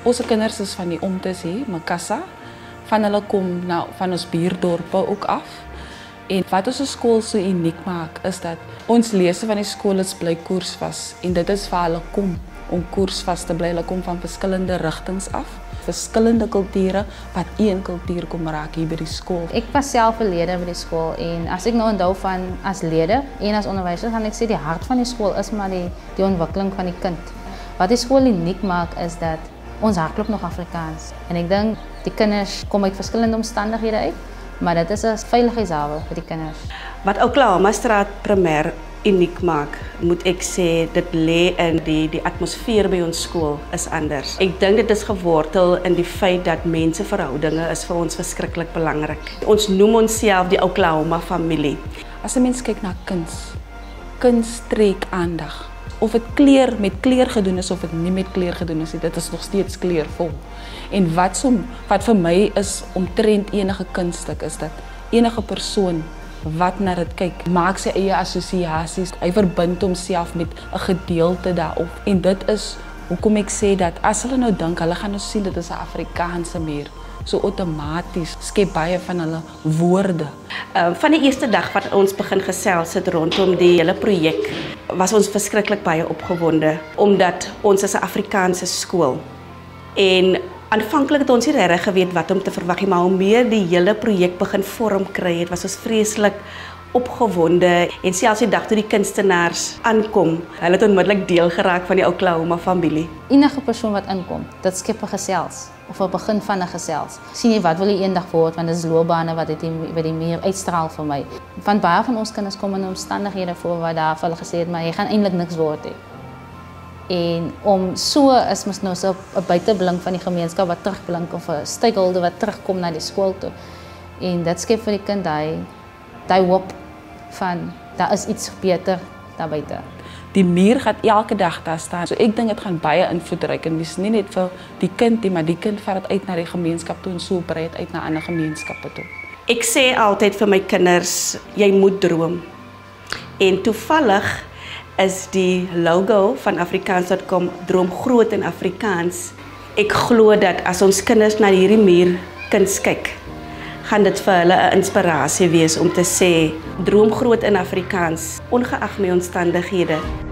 Onze kinders is van die Omtes hier, Makassa. Van hulle kom van ons buurdorpe ook af. En wat ons skool so uniek maak, is dat ons lesse van die skool is bly koersvas. En dit is vir hulle kom om koersvas te bly. Hulle kom van verskillende rigtings af. Verskillende kulture wat één kultuur kom raak hier by die skool. Ek was self 'n lede by die skool en as ek nou onthou van as lede en as onderwyser gaan ek sê die hart van die skool is maar die ontwikkeling van die kind. Wat die skool uniek maak is dat ons hardloop nog Afrikaans. En ek dink die kinders kom uit verskillende omstandighede uit, maar dit is 'n veiligheidshawe vir die kinders. Wat Oklahoma Straat primêr uniek maak, moet ek sê, dit lê in die atmosfeer by ons skool is anders. Ek dink dit is gewortel in die feit dat menseverhoudinge is vir ons verskriklik belangrik. Ons noem onsself die Oklahoma familie. As 'n mens kyk na kuns trek aandag. Of dit met kleur gedoen is of dit nie met kleur gedoen is, dit is nog steeds kleurvol. En wat vir my is omtrent enige kunststuk is dat enige persoon wat na dit kyk, maak sy eie assosiasies. Hy verbind homself met 'n gedeelte daarop. En dit is hoekom ek sê dat as hulle nou dink, hulle gaan nou sien dit is 'n Afrikaanse muur. So outomaties skep baie van hulle woorde. Van die eerste dag wat ons begin gesels het rondom die hele projek, was ons verskriklik baie opgewonde, omdat ons is 'n Afrikaanse skool. En aanvanklik het ons nie regtig geweet wat om te verwag nie, maar hoe meer die hele projek begin vorm kry het, was ons vreeslik opgewonde. En selfs die dag toe die kunstenaars aankom, hulle het onmiddellik deel geraak van die Oklahoma familie. Enige persoon wat inkom, dit skep 'n gesels of 'n begin van 'n gesels. Sien jy wat wil jy eendag word, want dit is loopbane wat die meer uitstraal vir my. Van baie van ons kinders kom in omstandighede voor waar daar vir hulle gesê het, maar jy gaan eintlik niks word hê. En om so is mos nou so 'n buiteblink van die gemeenskap wat terugblink of 'n stakeholder wat terugkom na die skool toe. En dit skep vir die kind daai hoop van daar is iets beter daar buite. Die muur gaan elke dag daar staan. So ek dink dit gaan baie invloedryk en dis nie net vir die kind nie, maar die kind vat dit uit na die gemeenskap toe en so brei dit uit na ander gemeenskappe toe. Ek sê altyd vir my kinders, jy moet droom. En toevallig is die logo van Afrikaans.com droom groot in Afrikaans. Ek glo dat as ons kinders na hierdie muur kuns kyk, gaan dit vir hulle 'n inspirasie wees om te sê droom groot in Afrikaans, ongeag my omstandighede.